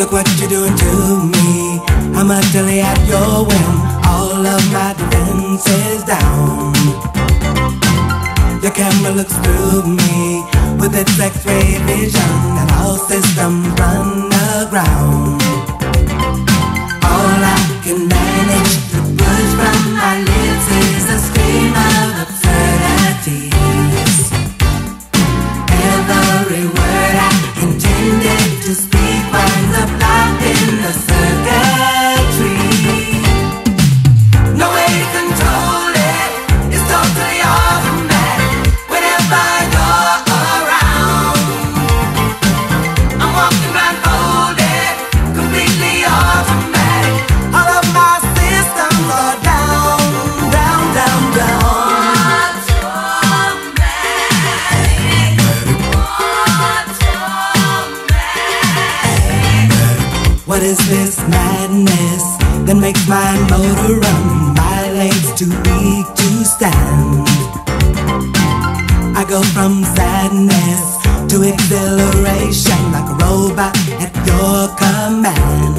Look what you're doing to me. I'm utterly at your whim. All of my defenses down. Your camera looks through me with its X-ray vision, and all systems run aground. All I can manage to push from my lips is a scream of absurdities. Every word I intended to speak winds up locked in the circuitry. No way to control it, it's totally automatic. Whenever you're around, I'm walking blindfolded, completely automatic. All of my systems are down, down, down, down. What is this madness that makes my motor run? My legs too weak to stand. I go from sadness to exhilaration like a robot at your command.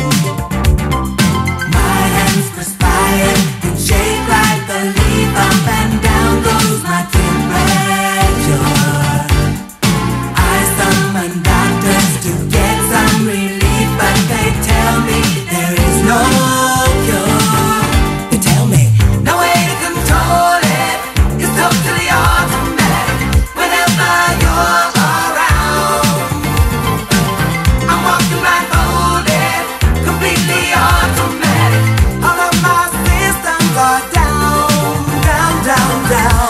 My hands perspire and shake like a leaf. Up and down goes my temperature. I summon doctors to get some relief, but they tell me there is no cure. They tell me no way to control it, it's totally automatic. Whenever you're around, I'm walking blindfolded, completely automatic. All of my systems are down, down, down, down.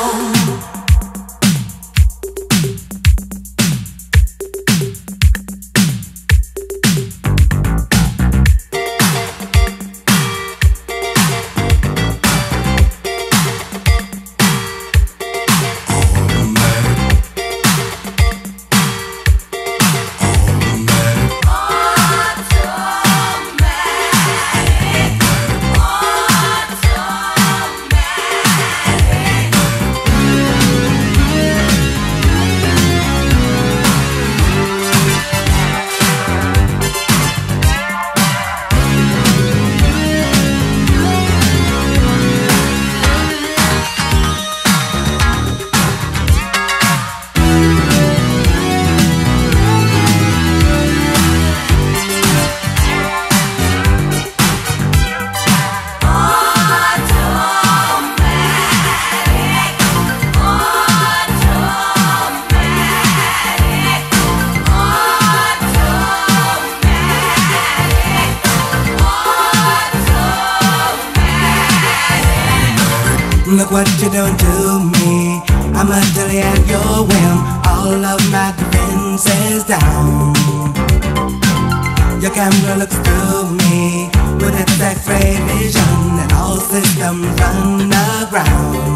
Look what you're doing to me. I'm utterly at your whim. All of my defenses down. Your camera looks through me with its X-ray vision, and all systems run aground.